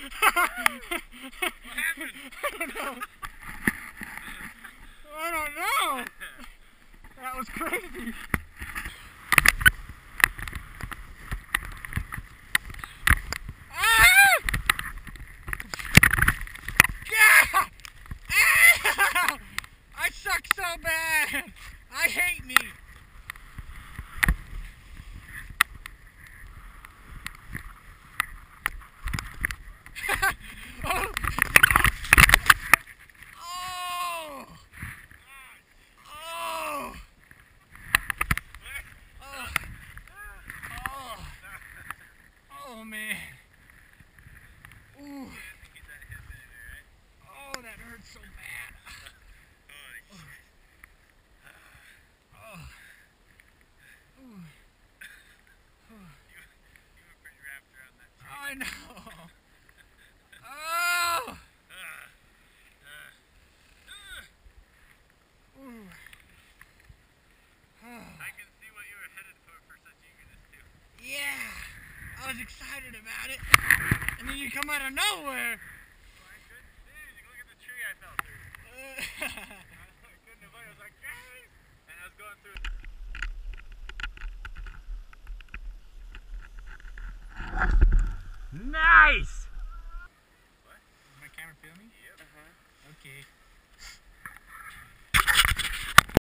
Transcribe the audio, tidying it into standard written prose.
happened? I don't know. I don't know. That was crazy. I suck so bad. I hate me. Oh. Oh. Oh. Oh. Oh man. Ooh. Oh, that hurts so bad. Oh. Ooh. You were pretty wrapped around that tree. I know. Oh. Ooh. I can see what you were headed for such eagerness too. Yeah, I was excited about it, and then you come out of nowhere. Well, I couldn't see. Look at the tree I fell through. I couldn't avoid it. I was like, guys! And I was going through. Nice! What? Is my camera filming? Yep. Okay.